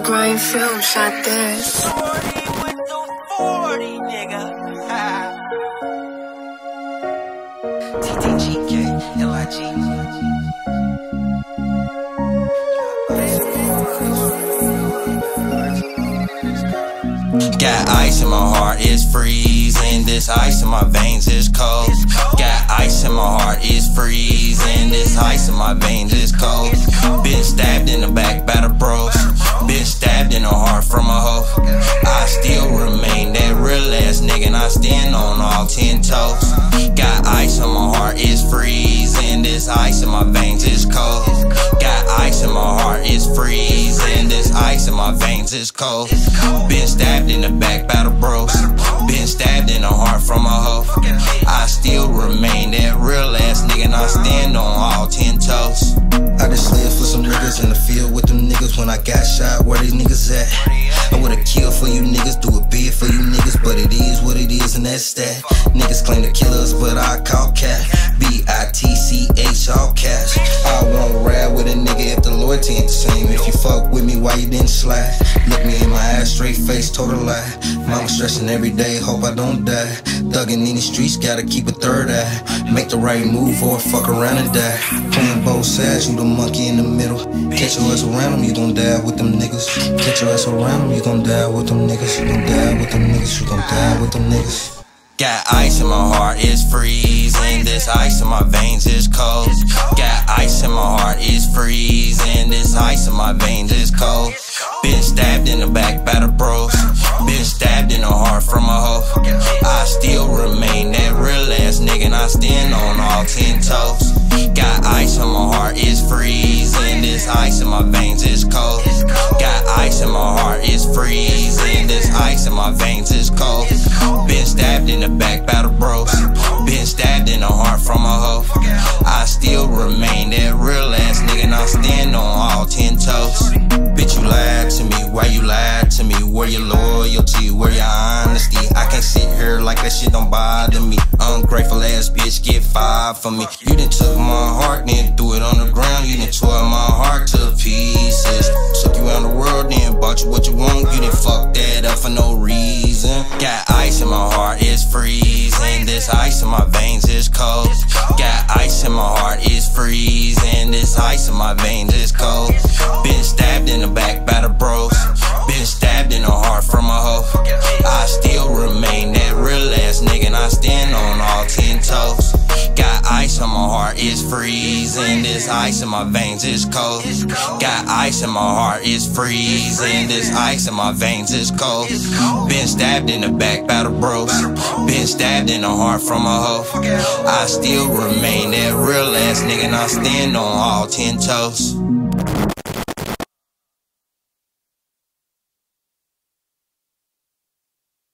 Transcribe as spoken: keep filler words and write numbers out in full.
Grind film shot this. forty with the forty, nigga. T T G K, L I G. Got ice in my heart, it's freezing. This ice in my veins is cold. Got ice in my heart, it's freezing. This ice in my veins is cold. Been stabbed in the back by the bros. Been stabbed in the heart from a hoe. I still remain that real ass nigga, and I stand on all ten toes. Got ice in my heart, it's freezing. This ice in my veins is cold. Got ice in my heart, it's freezing. This ice in my veins is cold. Been stabbed in the back by the bros. Been stabbed in the heart from a hoe. I still remain that real ass nigga, and I stand on all ten toes. I just slid for some niggas in the field with them niggas when I got shot. Where these niggas at? I would've killed for you niggas, do a bid for you niggas, but it is what it is and that's that. Niggas claim to kill us, but I call cat. B I T C H all cash. I won't ride with a nigga if the loyalty ain't the same. If you fuck with me, why you didn't slide? Look me in my eyes, straight face, total lie. Mama stressing every day, hope I don't die. Thuggin' in the streets, gotta keep a third eye. Make the right move or fuck around and die. Playing both sides, you the monkey in the middle. Catch your ass around them, you gon' die with them niggas. Catch your ass around them, you gon' die with them niggas. You gon' die with them niggas, you gon' die with them niggas. Got ice in my heart, it's freezing. This ice in my veins is cold. Got ice in my heart, it's freezing. This ice in my veins is cold. Been stabbed in the back by the bros. Been stabbed in the heart from a hoe. I still remain that real ass nigga, and I stand on all ten toes. Got ice in my heart, it's freezing. This ice in my veins is cold. Got ice in my heart, it's freezing. This ice in my veins is cold. Been stabbed in the back by the bros. Been stabbed in the heart from a hoe. I still remain that real ass nigga, and I stand on all ten toes. Bitch, you lied to me, why you lied to me? Where your loyalty, where your honesty? I can't sit here like that shit don't bother me. Ungrateful ass bitch, get fired for me. You done took my heart, then threw it on the ground. You done tore my heart to pieces. Took you around the world, then bought you what you want. You done fucked that up for no reason. Got ice in my heart, it's freezing. This ice in my veins is cold. Got ice in my heart, it's freezing. This ice in my veins is cold. Been stabbed in the back by the bros. Been stabbed in the heart from a hoe. I still remain that real ass nigga, and I stand on all ten toes. Got ice in my heart, it's freezing. This ice in my veins is cold. Got ice in my heart, it's freezing. This ice in my veins is cold. Been stabbed in the back by the bros. Been stabbed in the heart from a hoe. I still remain that real ass nigga, and I stand on all ten toes.